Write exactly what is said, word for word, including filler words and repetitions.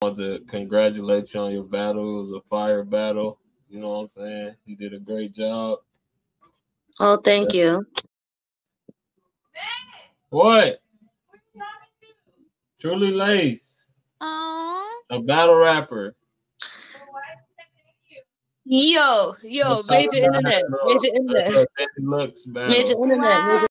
want to congratulate you on your battle. It was a fire battle. You know what I'm saying? You did a great job. Oh, thank you. What? Truly Lace. Aww. A battle rapper. Yo, yo, major internet, major internet, Looks battle. major internet, major